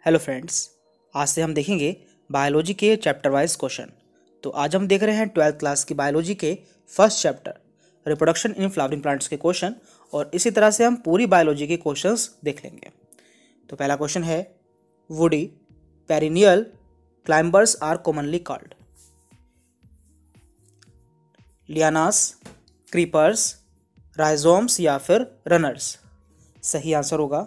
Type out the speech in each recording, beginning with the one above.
Hello friends, आज से हम देखेंगे बायोलॉजी के चैप्टर वाइज क्वेश्चन। तो आज हम देख रहे हैं 12th क्लास की बायोलॉजी के first chapter reproduction in flowering plants के क्वेश्चन, और इसी तरह से हम पूरी बायोलॉजी के क्वेश्चंस देख लेंगे। तो पहला क्वेश्चन है, woody perennial climbers are commonly called? Lianas, creepers, rhizomes या फिर रनर्स? सही आंसर होगा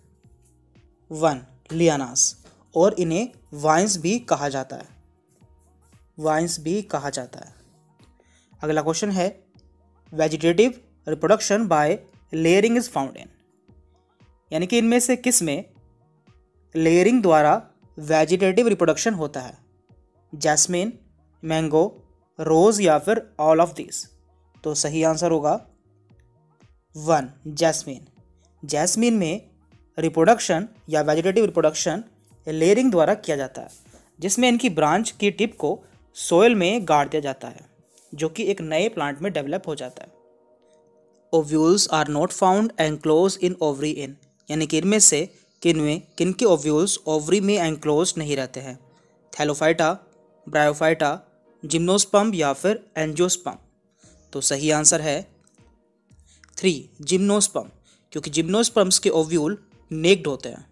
1 लियानास, और इन्हें वाइन्स भी कहा जाता है। वाइन्स भी कहा जाता है। अगला क्वेश्चन है, vegetative reproduction by layering is found in? यानी कि इनमें से किस में लेयरिंग द्वारा वेजिटेटिव रिप्रोडक्शन होता है? जैस्मिन, मैंगो, रोज या फिर ऑल ऑफ दिस? तो सही आंसर होगा 1 जैस्मिन। जैस्मिन में रिप्रोडक्शन या वेजिटेटिव रिप्रोडक्शन लेयरिंग द्वारा किया जाता है, जिसमें इनकी ब्रांच की टिप को सोयल में गाड़ दिया जाता है, जो कि एक नए प्लांट में डेवलप हो जाता है। Ovules are not found enclose in ovary in? यानी कि इनमें से किन के ओव्यूल्स ओवरी में एंक्लोज नहीं रहते हैं? थैलोफाइटा, ब्रायोफाइटा, जिम्नोस्पर्म या फिर एंजियोस्पर्म? तो सही आंसर है 3 जिम्नोस्पर्म, क्योंकि जिम्नोस्पर्म्स के ओव्यूल नेक्ड होते हैं।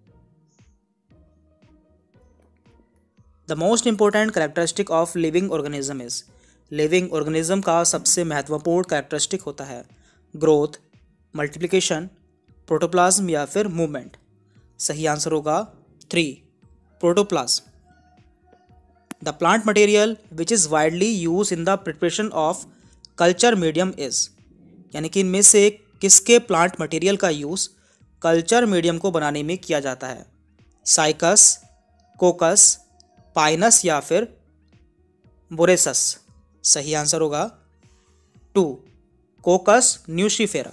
The most important characteristic of living organism is? Living organism का सबसे महत्वपूर्ण कैरेक्टरिस्टिक होता है ग्रोथ, मल्टीप्लिकेशन, प्रोटोप्लाज्म या फिर मूवमेंट? सही आंसर होगा 3 protoplasm. The plant material which is widely use in the preparation of culture medium is? यानी कि इनमें से किसके प्लांट मटेरियल का यूज कल्चर मीडियम को बनाने में किया जाता है? साइकस, कोकस, पाइनस या फिर बोरेसस? सही आंसर होगा 2 cocos nucifera.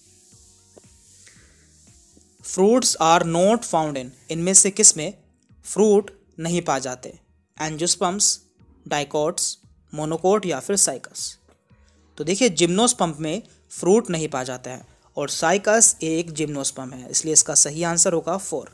Fruits are not found in? इनमें से किस में फ्रूट नहीं पाए जाते? एंजियोस्पर्म्स, डाइकोट्स, मोनोकोट या फिर साइकस? तो देखिए, जिम्नोस्पर्म में फ्रूट नहीं पाए जाते हैं, और साइकस एक जिम्नोस्पर्म है, इसलिए इसका सही आंसर होगा 4।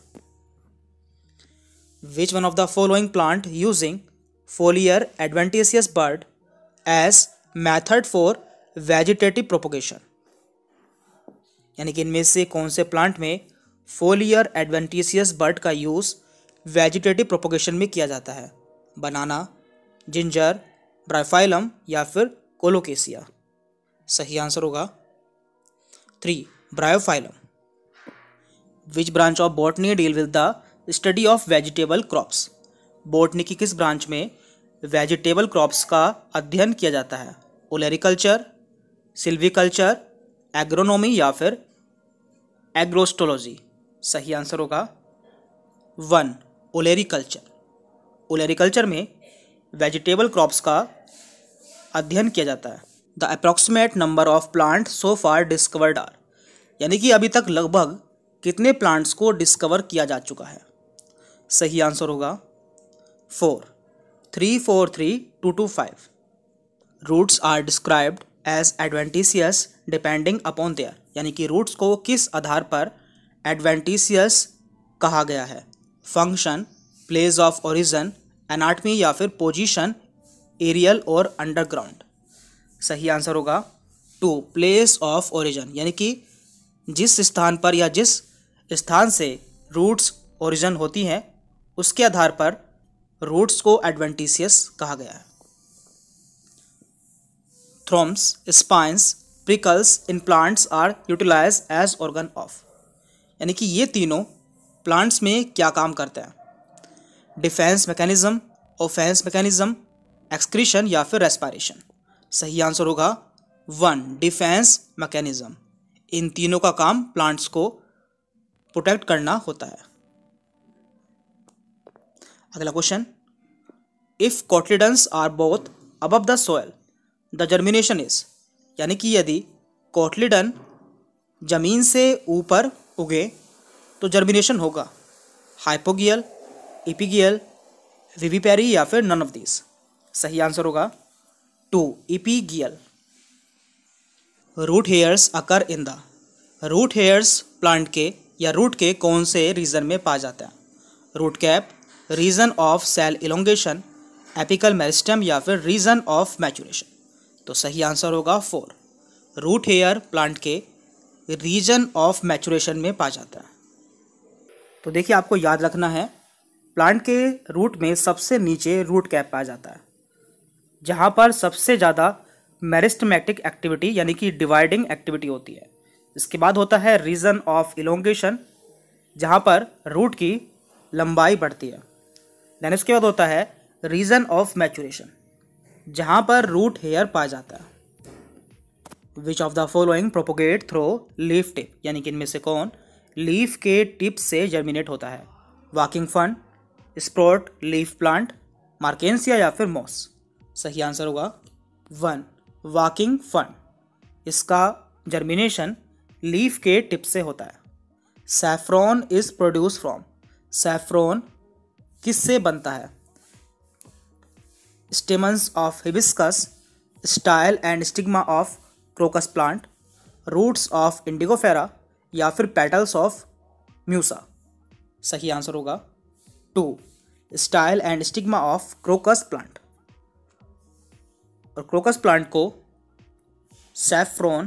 Which one of the following plant using foliar adventitious bird as method for vegetative propagation? यानी कि इनमें से कौन से प्लांट में फोलियर एडवेंटिशियस बर्ड का यूज वेजिटेटिव प्रोपोगेशन में किया जाता है? बनाना, जिंजर, ब्राइफाइलम या फिर कोलोकेसिया? सही आंसर होगा 3 bryophyllum. Which branch of botany deal with the study of vegetable crops? Botany की किस ब्रांच में वेजिटेबल क्रॉप्स का अध्ययन किया जाता है? ओलेरिकल्चर, सिल्वीकल्चर, एग्रोनॉमी या फिर एग्रोस्टोलॉजी? सही आंसर होगा 1 ओलेरिकल्चर। ओलेरिकल्चर में वेजिटेबल क्रॉप्स का अध्ययन किया जाता है। The approximate number of plant so far discovered are? यानी कि अभी तक लगभग कितने प्लांट्स को डिस्कवर किया जा चुका है? सही आंसर होगा 4 343 225। Roots are described as adventitious depending upon their? यानी कि रूट्स को किस आधार पर एडवेंटिशियस कहा गया है? Function, place of origin, anatomy या फिर पोजीशन, एरियल और अंडरग्राउंड? सही आंसर होगा 2 प्लेस ऑफ ओरिजिन। यानी कि जिस स्थान पर या जिस स्थान से रूट्स ओरिजिन होती हैं, उसके आधार पर रूट्स को एडवेंटिशियस कहा गया है। Thorns, spines, prickles in plants are utilize as organ of? यानी कि ये तीनों प्लांट्स में क्या काम करते हैं? Defence mechanism, offence mechanism, excretion या फिर रेस्पिरेशन? सही आंसर होगा 1 डिफेंस मैकेनिज्म। इन तीनों का काम प्लांट्स को प्रोटेक्ट करना होता है। अगला question, if cotyledons are both above the soil the germination is? यानी कि यदि कोटलिडन जमीन से ऊपर उगे तो जर्मिनेशन होगा? हाइपोगियल, इपिगियल, विविपेरी या फिर नन ऑफ दिस? सही आंसर होगा 2 epigeal. Root hairs occur in the? Root hairs plant के या रूट के कौन से रीजन में पाया जाता है? Root cap, region of cell elongation, apical meristem या फिर रीजन ऑफ मैचुरेशन। तो सही आंसर होगा 4। रूट हेयर प्लांट के रीजन ऑफ मैचुरेशन में पाया जाता है। तो देखिए, आपको याद रखना है, प्लांट के रूट में सबसे नीचे रूट कैप पाया जाता है, जहाँ पर सबसे ज़्यादा मेरिस्टेमेटिक एक्टिविटी यानी कि डिवाइडिंग एक्टिविटी होती है। इसके बाद होता है रीजन ऑफ इलोंगेशन, जहाँ पर रूट की लंबाई बढ़ती है। देन इसके बाद होता है रीजन ऑफ मैचुरेशन, जहाँ पर रूट हेयर पाया जाता है। Which of the following propagate through leaf tip, यानी कि इनमें से कौन लीफ के टिप से जर्मिनेट होता है? Walking fern, sprout leaf plant, marchantia या फिर मॉस। सही आंसर होगा 1 वॉकिंग फर्न। इसका जर्मिनेशन लीफ के टिप से होता है। Saffron is produce from, saffron किससे बनता है? Stamens of hibiscus, style and stigma of crocus plant, roots of indigofera या फिर पेटल्स ऑफ म्यूसा। सही आंसर होगा 2 style and stigma of crocus plant. और क्रोकस प्लांट को सैफ्रॉन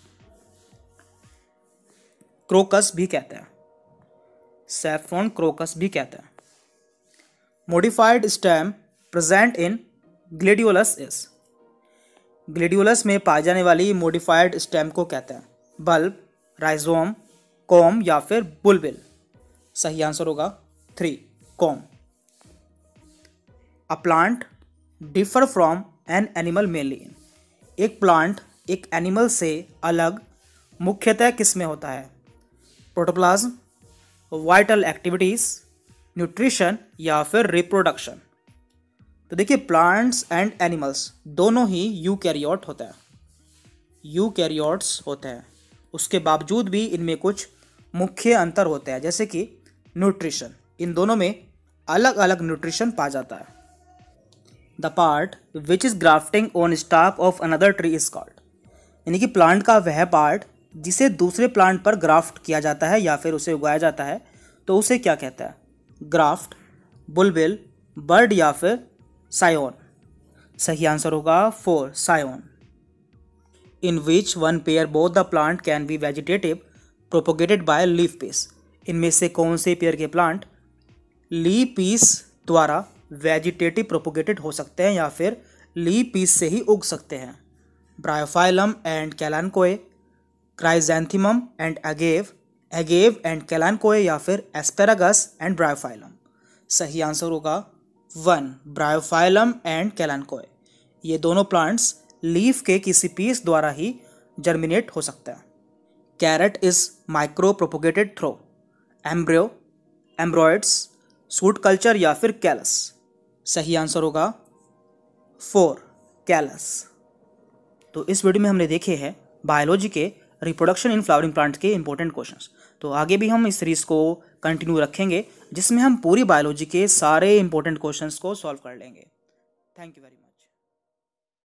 क्रोकस भी कहते हैं, सैफ्रॉन क्रोकस भी कहते हैं। Modified stem present in gladiolus is, gladiolus में पाई जाने वाली मॉडिफाइड स्टेम को कहते हैं? बल्ब, राइजोम, कॉम या फिर बुलबिल। सही आंसर होगा 3 corm. A plant differ from an animal mainly in, एक प्लांट एक एनिमल से अलग मुख्यतः किस में होता है? प्रोटोप्लाज्म, वाइटल एक्टिविटीज, न्यूट्रिशन या फिर रिप्रोडक्शन। तो देखिए, प्लांट्स एंड एनिमल्स दोनों ही यूकैरियोट होता है, यूकैरियोट्स होते हैं। उसके बावजूद भी इनमें कुछ मुख्य अंतर होते हैं, जैसे कि न्यूट्रिशन, इन दोनों में अलग अलग न्यूट्रिशन पाया जाता है। The part which is grafting on stock of another tree is called, यानी कि प्लांट का वह पार्ट जिसे दूसरे प्लांट पर ग्राफ्ट किया जाता है या फिर उसे उगाया जाता है, तो उसे क्या कहता है? ग्राफ्ट, बुलबिल, बर्ड या फिर सायोन। सही आंसर होगा 4 scion. In which one pair both the plant can be vegetative propagated by leaf piece, इनमें से कौन से पेयर के प्लांट लीफ पीस द्वारा वेजिटेटिव प्रोपोगेटेड हो सकते हैं या फिर लीफ पीस से ही उग सकते हैं? Bryophyllum and kalanchoe, chrysanthemum and agave, agave and kalanchoe या फिर एस्पेरागस एंड ब्रायोफाइलम। सही आंसर होगा 1 ब्रायोफाइलम एंड कैलानकोए। ये दोनों प्लांट्स लीफ के किसी पीस द्वारा ही जर्मिनेट हो सकते हैं। Carrot is micro propagated through embryo, embryoids, shoot culture या फिर कैलस। सही आंसर होगा 4 कैलस। तो इस वीडियो में हमने देखे हैं बायोलॉजी के रिप्रोडक्शन इन फ्लावरिंग प्लांट्स के इंपॉर्टेंट क्वेश्चंस। तो आगे भी हम इस सीरीज़ को कंटिन्यू रखेंगे, जिसमें हम पूरी बायोलॉजी के सारे इंपॉर्टेंट क्वेश्चंस को सॉल्व कर लेंगे। Thank you very much.